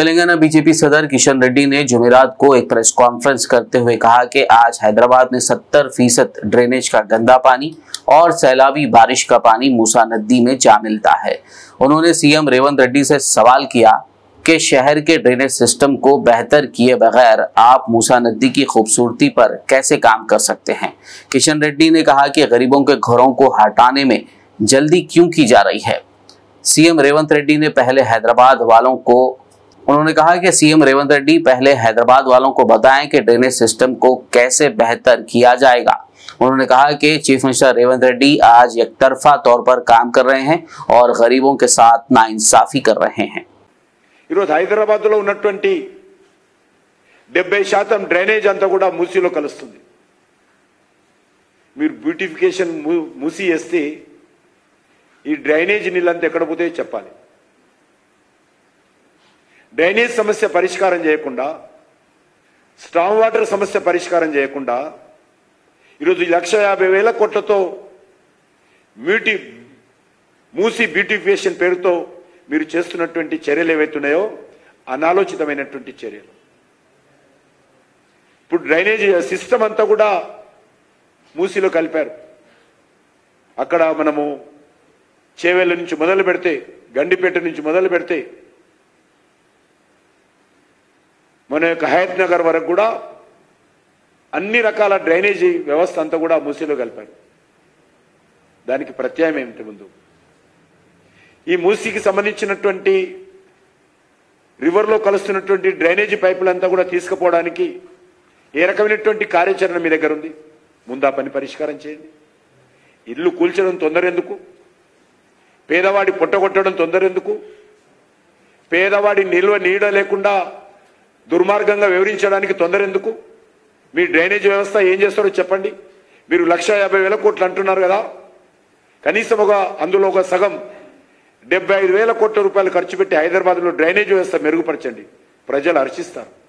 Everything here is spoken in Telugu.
तेलंगाना बीजेपी सदर किशन रेड्डी ने जुमेरात को एक प्रेस कॉन्फ्रेंस करते हुए कहा कि आज हैदराबाद में 70% ड्रेनेज का गंदा पानी और सैलाबी बारिश का पानी मूसा नदी में जा मिलता है। उन्होंने सीएम रेवंत रेड्डी से सवाल किया कि शहर के ड्रेनेज सिस्टम को बेहतर किए बगैर आप मूसा नदी की खूबसूरती पर कैसे काम कर सकते हैं। किशन रेड्डी ने कहा कि गरीबों के घरों को हटाने में जल्दी क्यों की जा रही है। सीएम रेवंत रेड्डी ने पहले हैदराबाद वालों को बताएं कि ड्रेनेज सिस्टम को कैसे बेहतर किया जाएगा। उन्होंने कहा कि चीफ मिनिस्टर रेवंत रेड्डी आज एकतरफा तौर पर काम कर रहे हैं और गरीबों के साथ नाइंसाफी कर रहे हैं। హైదరాబాద్ లో ఉన్నటువంటి 70% డ్రైనేజ్ అంతా కూడా మూసీలో కలుస్తుంది। మీరు బ్యూటిఫికేషన్ మూసీ చేస్తే ఈ డ్రైనేజ్ నీళ్ళంతా ఎక్కడ పోతాయో చెప్పాలి। డ్రైనేజ్ సమస్య పరిష్కారం చేయకుండా, స్టామ్ వాటర్ సమస్య పరిష్కారం చేయకుండా ఈరోజు 1,50,000 కోట్లతో మూసీ బ్యూటిఫికేషన్ పేరుతో మీరు చేస్తున్నటువంటి చర్యలు ఏవైతున్నాయో అనాలోచితమైనటువంటి చర్యలు। ఇప్పుడు డ్రైనేజ్ సిస్టమ్ అంతా కూడా మూసీలో కలిపారు। అక్కడ మనము చేవెళ్ళ నుంచి మొదలు పెడితే, గండిపేట నుంచి మొదలు పెడితే మన యొక్క హయత్ నగర్ వరకు కూడా అన్ని రకాల డ్రైనేజీ వ్యవస్థ అంతా కూడా మూసీలో కలిపారు। దానికి ప్రత్యామ్నాయం ఏమిటి? ముందు ఈ మూసీకి సంబంధించినటువంటి రివర్లో కలుస్తున్నటువంటి డ్రైనేజీ పైపులంతా కూడా తీసుకుపోవడానికి ఏ రకమైనటువంటి కార్యాచరణ మీ దగ్గర ఉంది? ముందు ఆ పని పరిష్కారం చేయండి। ఇల్లు కూల్చడం తొందర ఎందుకు? పేదవాడి పొట్టగొట్టడం తొందర ఎందుకు? పేదవాడి నిల్వ నీడ లేకుండా దుర్మార్గంగా వివరించడానికి తొందర ఎందుకు? మీ డ్రైనేజ్ వ్యవస్థ ఏం చేస్తారో చెప్పండి। మీరు 1,50,000 కోట్లు అంటున్నారు కదా, కనీసం అందులో ఒక సగం 75,000 కోట్ల రూపాయలు ఖర్చు పెట్టి హైదరాబాద్లో డ్రైనేజ్ వ్యవస్థ మెరుగుపరచండి, ప్రజలు హర్షిస్తారు।